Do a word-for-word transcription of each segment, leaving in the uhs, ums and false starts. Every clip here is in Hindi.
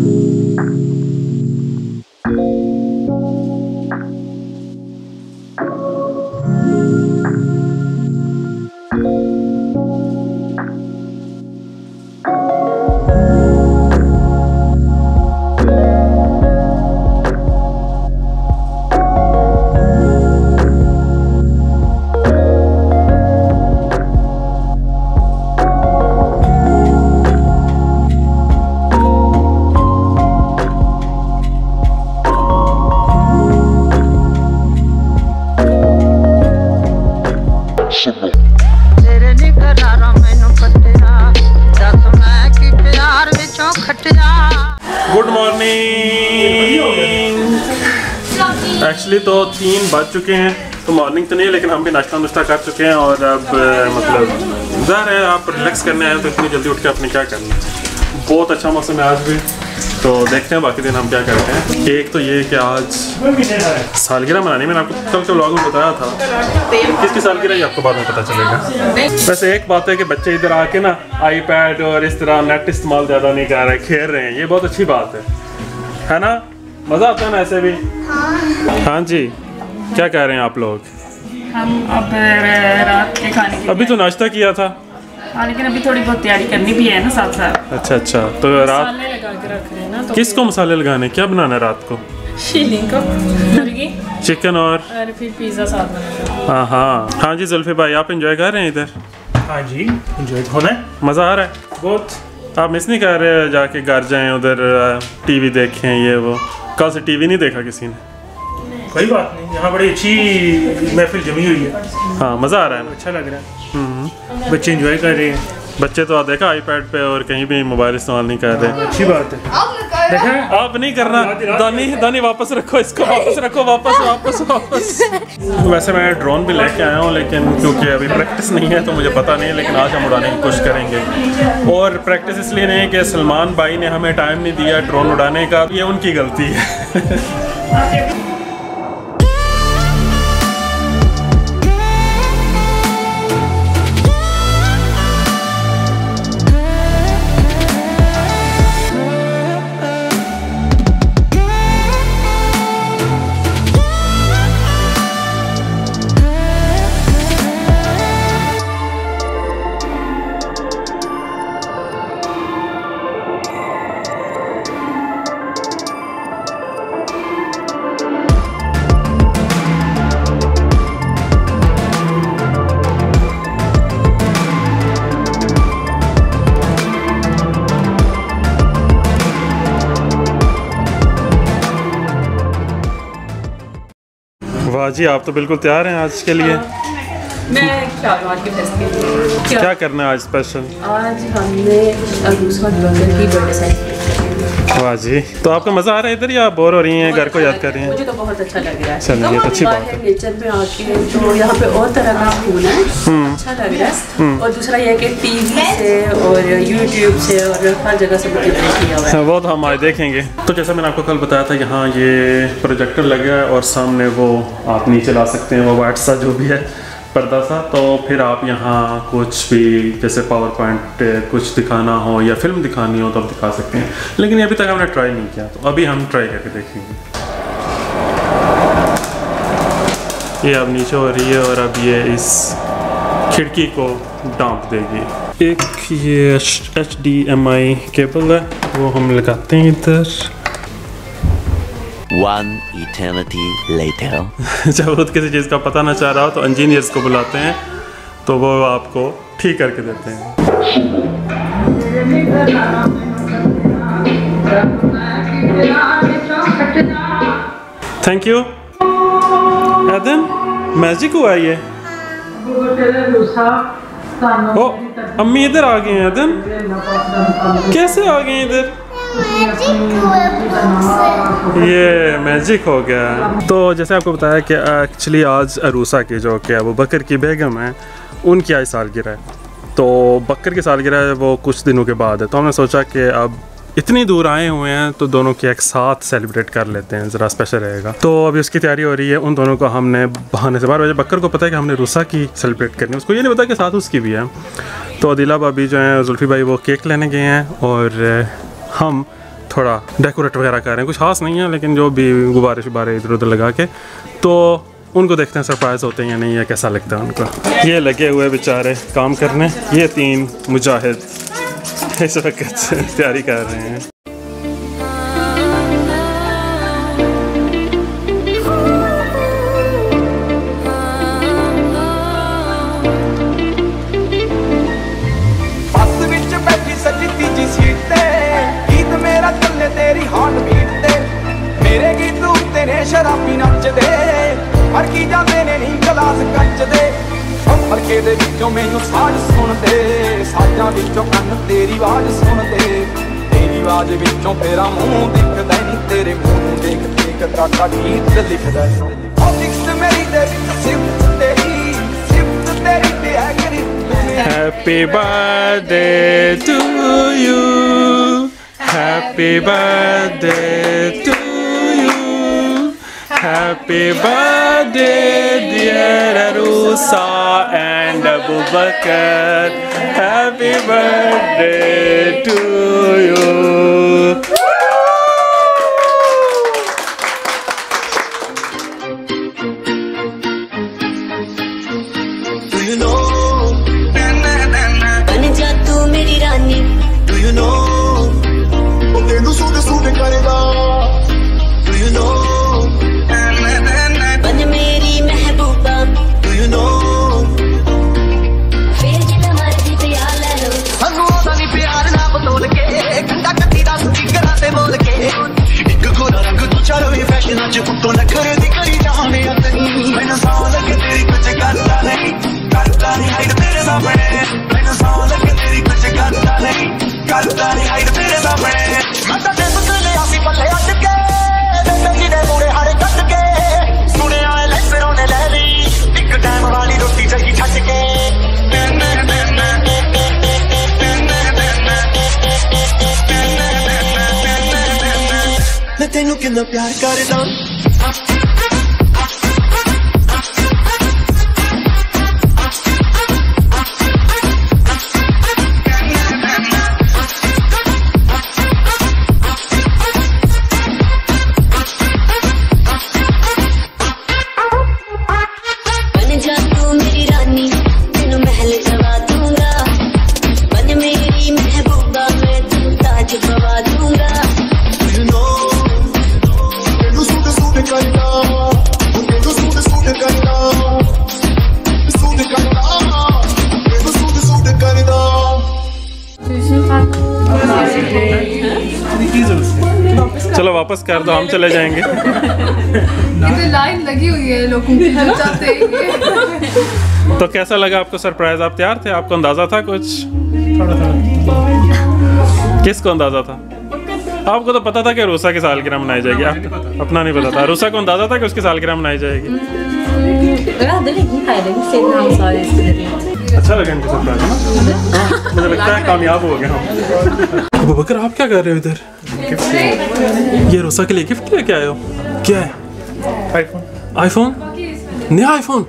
Good morning. एक्चुअली तो तीन बज चुके हैं, तो मॉर्निंग तो नहीं है लेकिन हम भी नाश्ता नुश्ता कर चुके हैं और अब मतलब ज़ाहिर है आप रिलैक्स करने आए तो इतनी जल्दी उठ के आपने क्या करना है। बहुत अच्छा मौसम है आज भी, तो देखते हैं बाकी दिन हम क्या करते हैं। एक तो ये कि आज सालगिरह मनानी, मैंने आपको कल के व्लॉग में बताया था, किसकी सालगिरह ये आपको बाद में पता चलेगा। वैसे एक बात है कि बच्चे इधर आके ना आईपैड और इस तरह नेट इस्तेमाल ज़्यादा नहीं कर रहे, खेल रहे हैं, ये बहुत अच्छी बात है है ना। मज़ा आता है ना ऐसे भी। हाँ जी, क्या कह रहे हैं आप लोग? हम अब रात के खाने के अभी तो नाश्ता किया था। हाँ, लेकिन अभी थोड़ी बहुत तैयारी करनी भी है ना साथ साथ। अच्छा अच्छा, तो रात मसाले लगा के रख रहे हैं ना, तो किसको मसाले लगाने, क्या बनाना है रात को? शीलिंग को मुर्गी, चिकन और और फिर पिज़्ज़ा साथ बनाएगा। हाँ हाँ हाँ जी जुल्फी भाई, आप एंजॉय कर रहे हैं इधर? हाँ जी, एंजॉय होना है, मज़ा आ रहा है बहुत। आप मिस नहीं कर रहे जाके घर जाएं उधर टीवी देखें ये वो? कल से टीवी नहीं देखा किसी ने? कोई बात नहीं, यहाँ बड़ी अच्छी महफिल जमी हुई है। हाँ मज़ा आ रहा है ना, अच्छा लग रहा है, बच्चे एंजॉय कर रहे हैं। बच्चे तो देखा आईपैड पे और कहीं भी मोबाइल इस्तेमाल नहीं कर रहे। अच्छी बात है, देखा आप नहीं करना। दानी दानी वापस रखो इसको, वापस रखो, वापस वापस वापस। वैसे मैं ड्रोन भी लेके आया हूँ लेकिन क्योंकि अभी प्रैक्टिस नहीं है तो मुझे पता नहीं है, लेकिन आज हम उड़ाने की कोशिश करेंगे। और प्रैक्टिस इसलिए नहीं है कि सलमान भाई ने हमें टाइम नहीं दिया ड्रोन उड़ाने का, ये उनकी गलती है। वाह जी, आप तो बिल्कुल तैयार हैं आज के लिए। मैं क्या आज के फेस्ट के लिए क्या, क्या करना है आज स्पेशल? आज हमने अरूसा बकर की बर्थडे सेलिब्रेट। वाह जी, तो आपका मज़ा आ रहा है इधर या बोर हो रही हैं, घर को याद कर रही हैं? मुझे तो बहुत अच्छा लग रहा है। चलिए ये तो अच्छी बात है। नेचर में आके तो यहाँ पे और तरह का फूल है, अच्छा लग रहा है। और दूसरा ये कि टीवी से और यूट्यूब से और हर जगह से मोटिवेट किया हुआ है। वो तो हम आज देखेंगे। तो जैसा मैंने आपको कल बताया था, यहाँ ये प्रोजेक्टर लगा है और सामने वो आप नीचे ला सकते हैं, वो वाइट सा जो भी है पर्दा सा, तो फिर आप यहाँ कुछ भी जैसे पावर पॉइंट कुछ दिखाना हो या फिल्म दिखानी हो तो आप दिखा सकते हैं, लेकिन अभी तक हमने ट्राई नहीं किया, तो अभी हम ट्राई करके देखेंगे। ये अब नीचे हो रही है और अब ये इस खिड़की को डांप देगी। एक ये H D M I cable है, वो हम लगाते हैं इधर। One eternity later. जब खुद किसी चीज़ का पता ना चल रहा हो तो इंजीनियर्स को बुलाते हैं, तो वो आपको ठीक करके देते हैं। थैंक यू एदन, मैजिक हुआ ये। ओ अम्मी इधर आ गए हैं एदन, कैसे आ गए इधर? ये मैजिक हो गया। तो जैसे आपको बताया कि एक्चुअली आज अरूसा की जो कि अबू बकर की बेगम है, उनकी आज सालगिरह है। तो बकर की सालगिरह है वो कुछ दिनों के बाद है, तो हमने सोचा कि अब इतनी दूर आए हुए हैं तो दोनों की एक साथ सेलिब्रेट कर लेते हैं, ज़रा स्पेशल रहेगा। तो अभी उसकी तैयारी हो रही है। उन दोनों को हमने बहाने से बारह बजे, बकर को पता है कि हमने रूसा की सेलिब्रेट करनी है, उसको ये नहीं पता कि साथ उसकी भी है। तो अदिला भाभी जो हैं, जुल्फी भाई, वो केक लेने गए हैं और हम थोड़ा डेकोरेट वगैरह कर रहे हैं, कुछ खास नहीं है लेकिन जो भी गुब्बारे शुब्बारे इधर उधर लगा के, तो उनको देखते हैं सरप्राइज होते हैं या नहीं, या कैसा लगता है उनको। ये लगे हुए बेचारे काम करने, ये तीन मुजाहिद इस वक्त तैयारी कर रहे हैं। शराबी नचदे हर की जाते ने नहीं गलास कचदे हल्के दे विचों मैनू साज सुनदे साजां विचों कन्न तेरी आवाज सुनदे तेरी आवाज विचों तेरा मुंह दिखदा नहीं तेरे मुंह नूं देख देख काका गीत लिखदा ओ लिखत मेरी दे विच सिफ्त तेरी सिफ्त तेरी ते है करी Happy birthday to you, happy birthday to Happy birthday dear Arusa and Abu Bakr, happy birthday to you. Do you know? Ban ja tu meri rani. Do you know? Tenu soode soode karega. Do you know? कुत्तों न करे दी करी जाने मैंने साल के तेरी कुछ करता नहीं करता नहीं हाइड तेरे सामने मैंने साल के तेरी कुछ करता नहीं करता नहीं हाइड तेरे सामने मैं तो टेप के ले आसी पल्ले अट के तेरी दे मुड़े हारे कट के सुने आए ले फिर ओने ले ली एक टाइम वाली रोटी जगी छट के मैं तेनू कितना प्यार करदा चलो वापस कर दो, हम चले जाएंगे। इधर लाइन लगी हुई है लोगों की जो चाहते हैं। तो कैसा लगा आपको सरप्राइज? आप तैयार थे? आपको अंदाजा था कुछ? किसको अंदाजा था? आपको तो पता था कि रूसा की सालगिरह मनाई जाएगी, आप अपना नहीं पता था। रूसा को अंदाजा था कि उसकी सालगिरह मनाई जाएगी। अच्छा लगा इनको सरप्राइज ना? मुझे लगता है कामयाब हो गए हम। अबू बकर आप क्या कर रहे हो इधर? ये रूसा के लिए गिफ्ट लेके आए हो? क्या है? आईफोन। आईफोन? नया आईफोन?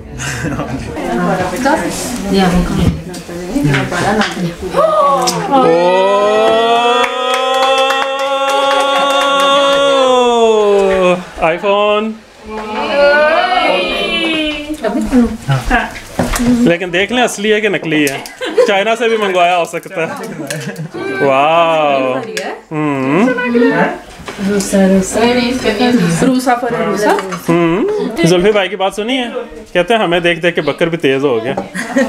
आईफोन। लेकिन देख लें असली है कि नकली है। चाइना से भी मंगवाया हो सकता है। वाह। हम्म। हम्म। जुल्फी भाई की बात सुनी है? कहते हैं हमें देख देख के बकर भी तेज हो गया।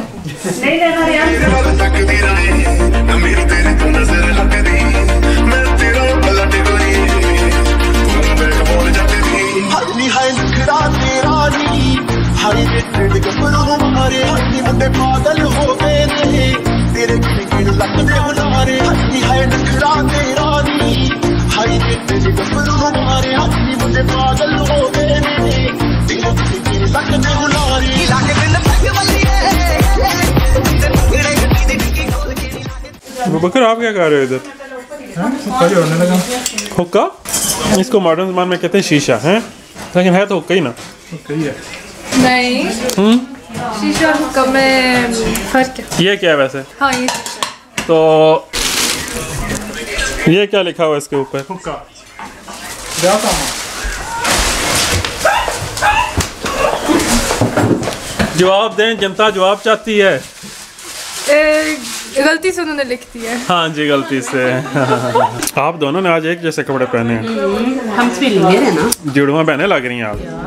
पागल हो गए तेरे लगते हुनारे हाय नखरा तेरा नी हाय तेरे हमारे हाथी मुझे पागल हो गए तेरे लगते हुनारे लाके बिन पगवली है। बकर आप क्या कर रहे हो इधर? हुक्का? इसको मॉडर्न जमाने में कहते हैं शीशा है, लेकिन है तो हुक्का ही ना। नहीं। हम्म। शीशा हुक्का में फर्क है। ये क्या है वैसे? हाँ ये तो ये क्या लिखा हुआ है इसके ऊपर? हुक्का जाता हूँ। जवाब दें, जनता जवाब चाहती है। ए, गलती से उन्होंने लिख दिया है। हाँ जी, गलती से। आप दोनों ने आज एक जैसे कपड़े पहने हैं। हम ट्विलिंग है ना, जुड़वा पहने लग रही हैं आप।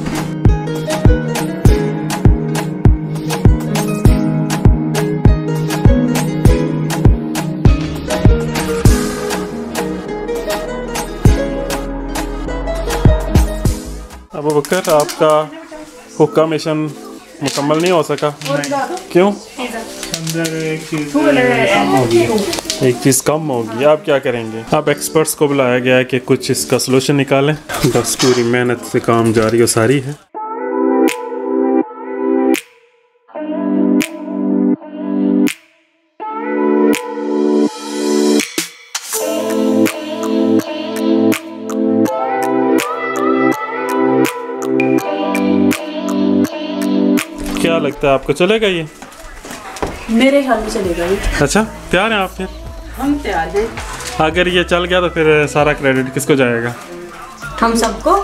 अबू बकर, आपका हुक्का मिशन मुकम्मल नहीं हो सका। क्यों? अंदर एक चीज़ कम होगी। एक चीज़ कम होगी। आप क्या करेंगे? आप एक्सपर्ट्स को बुलाया गया है कि कुछ इसका सलूशन निकालें। बस पूरी मेहनत से काम जारी और सारी है। क्या लगता है आपको, चलेगा ये? मेरे ख्याल में चलेगा ये। अच्छा, तैयार हैं आप फिर? हम तैयार हैं। अगर ये चल गया तो फिर सारा क्रेडिट किसको जाएगा? हम सबको।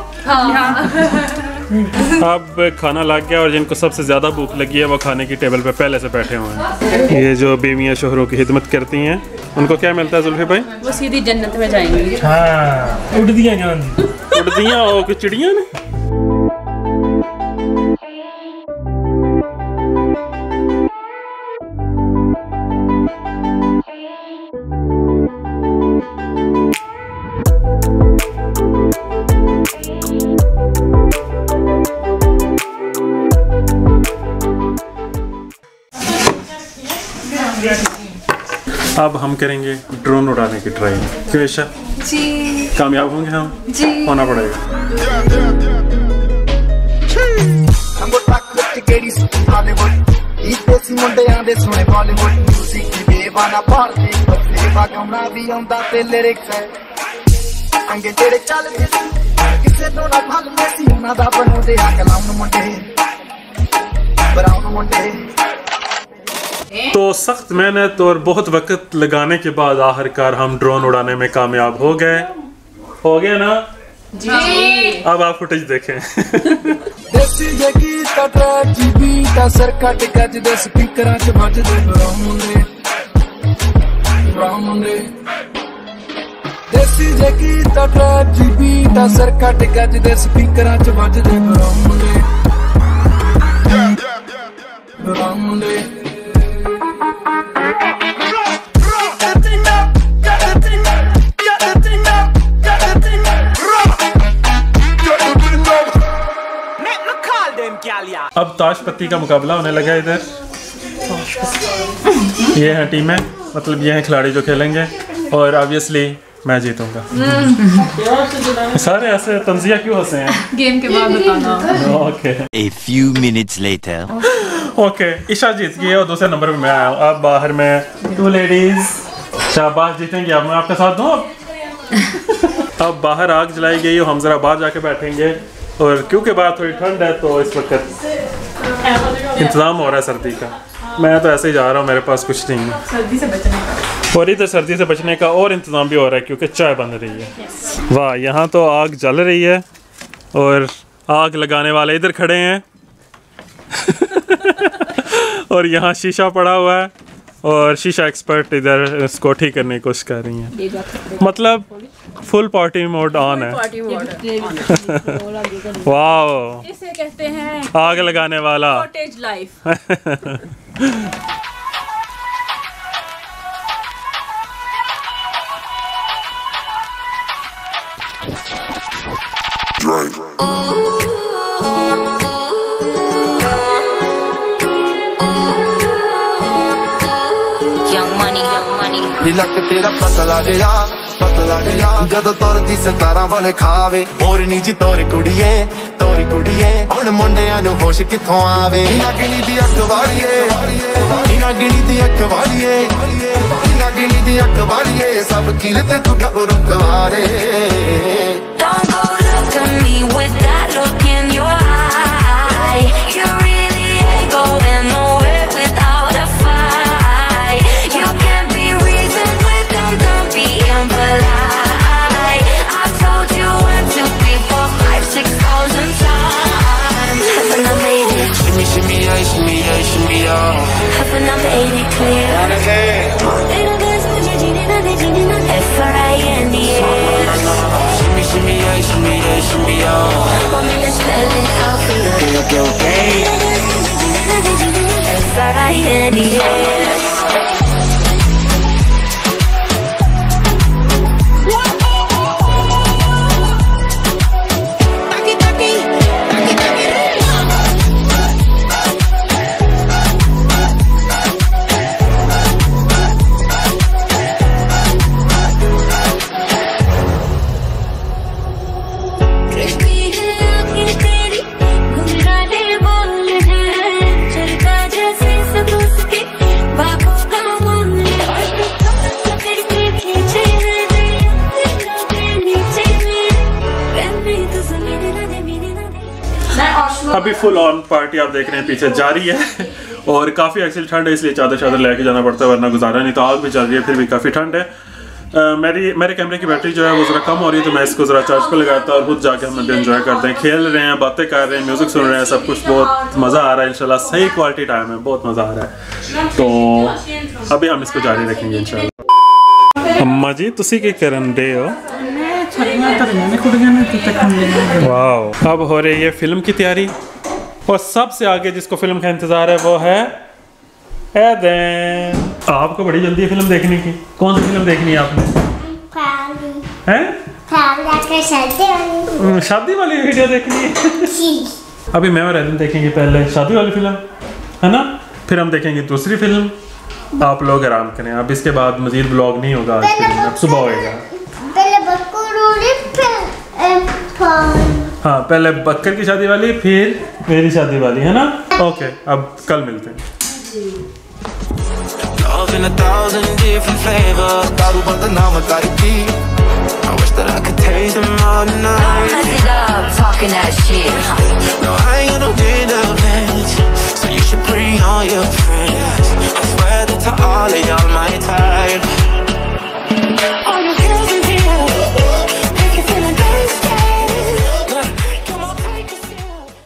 अब खाना लग गया और जिनको सबसे ज़्यादा भूख लगी है वो खाने की टेबल पे पहले से बैठे हुए हैं। ये जो बीवियाँ शोहरों की खिदमत करती हैं उनको क्या मिलता है जुल्फी भाई? वो सीधी जन्नत में जाएंगी। हाँ, उड़ दिया जान उड़ दियाँ हो कि चिड़िया ने? अब हम करेंगे ड्रोन उड़ाने की ट्राई। क्यों ईशा? जी। कामयाब होंगे हम? जी। होना पड़ेगा। तो सख्त मेहनत और बहुत वक्त लगाने के बाद आखिरकार हम ड्रोन उड़ाने में कामयाब हो गए। हो गए ना? जी। अब आप फुटेज देखें। देसी जगी तटा जीबी ता सर कट गज दे स्पीकरां च ਵੱਜਦੇ ਬਰਾਉਂਦੇ ਬਰਾਉਂਦੇ देसी जगी तटा जीबी ता सर कट गज दे स्पीकरां च ਵੱਜਦੇ ਬਰਾਉਂਦੇ ਬਰਾਉਂਦੇ अब ताश पत्ती का मुकाबला होने लगा इधर। ये हैं टीमें, मतलब ये हैं खिलाड़ी जो खेलेंगे और ऑब्वियसली मैं जीतूंगा। सारे ऐसे तंजिया क्यों हंसे हैं? गेम के बाद बताना। Okay. A few minutes later. Okay, Isha जीत गई है और दूसरे नंबर पे मैं आया हूँ। अब बाहर में टू लेडीज। शाबाश, जीतेंगे। अब मैं आपके साथ दूँ। अब अब बाहर आग जलाई गई और हम जरा बाहर जाके बैठेंगे और क्योंकि बाहर थोड़ी ठंड है तो इस वक्त इंतज़ाम हो रहा है सर्दी का। मैं तो ऐसे ही जा रहा हूँ, मेरे पास कुछ नहीं है सर्दी से बचने का। और इधर सर्दी से बचने का और इंतज़ाम भी हो रहा है क्योंकि चाय बन रही है। वाह, यहाँ तो आग जल रही है और आग लगाने वाले इधर खड़े हैं। और यहाँ शीशा पड़ा हुआ है और शीशा एक्सपर्ट इधर इसको ठीक करने की कोशिश कर रही हैं। मतलब फुल पार्टी मोड ऑन है। वाह, इसे कहते हैं आग लगाने वाला कॉटेज लाइफ। ਲੱਕ ਤੇਰਾ ਪਤਲਾ ਜਿਹਾ ਪਤਲਾ ਜਿਹਾ ਜਦੋਂ ਤੁਰਦੀ ਸਤਾਰਾਂ ਵਾਲੇ ਖਾਵੇ ਹੋਰ ਨੀ ਜੀ ਤੋਰ ਕੁੜੀਏ ਤੋਰ ਕੁੜੀਏ ਹੁਣ ਮੁੰਡਿਆਂ ਨੂੰ ਹੋਸ਼ ਕਿੱਥੋਂ ਆਵੇ ਨਾ ਗਿਣੀ ਦੀ ਅੱਖ ਵਾਲੀਏ ਨਾ ਗਿਣੀ ਦੀ ਅੱਖ ਵਾਲੀਏ ਨਾ ਗਿਣੀ ਦੀ ਅੱਖ ਵਾਲੀਏ ਸਭ ਕਿਲ ਤੇ ਤੂੰ ਗੱਭਰੂ ਕਵਾਰੇ Don't go look at me with that look in your eye. You really ain't going nowhere without a fight. You can't be reasoned with them, don't be impolite. and I made it clear. F R I N D S. Shimmy, shimmy, yeah, shimmy, yeah, shimmy, oh. Want me to spell it out for you? Okay, okay. F R I N D S. अभी फुल ऑन पार्टी आप देख रहे हैं पीछे जारी है और काफ़ी एक्चुअली ठंड है, इसलिए चादर चादर लेके जाना पड़ता है वरना गुजारा नहीं। तो आग भी चल रही है, फिर भी काफ़ी ठंड है। uh, मेरी मेरे कैमरे की बैटरी जो है वो ज़रा कम हो रही है, तो मैं इसको ज़रा चार्ज पर लगाता हूँ और खुद जाके हम एंजॉय करते हैं, खेल रहे हैं, बातें कर रहे हैं, म्यूज़िक सुन रहे हैं, सब कुछ बहुत मज़ा आ रहा है। इंशाल्लाह सही क्वालिटी टाइम है, बहुत मज़ा आ रहा है। तो अभी हम इसको जारी रखेंगे इंशाल्लाह। अम्मा जी तुसी की करन दे हो? वाह, अब हो रही है फिल्म की तैयारी और सबसे आगे जिसको फिल्म का इंतजार है वो है एदेन। आपको बड़ी जल्दी है फिल्म देखने की। कौन सी फिल्म देखनी है आपने? हैं? शादी वाली वीडियो देखनी है। अभी मैं और एदेन देखेंगे पहले शादी वाली फिल्म, है ना? फिर हम देखेंगे दूसरी फिल्म। आप लोग आराम करें, अब इसके बाद मजीद ब्लॉग नहीं होगा, अब सुबह होएगा। हाँ, पहले बकर की शादी वाली, फिर मेरी शादी वाली, है ना? ओके, अब कल मिलते हैं। So you should bring all your friends. I swear that to all of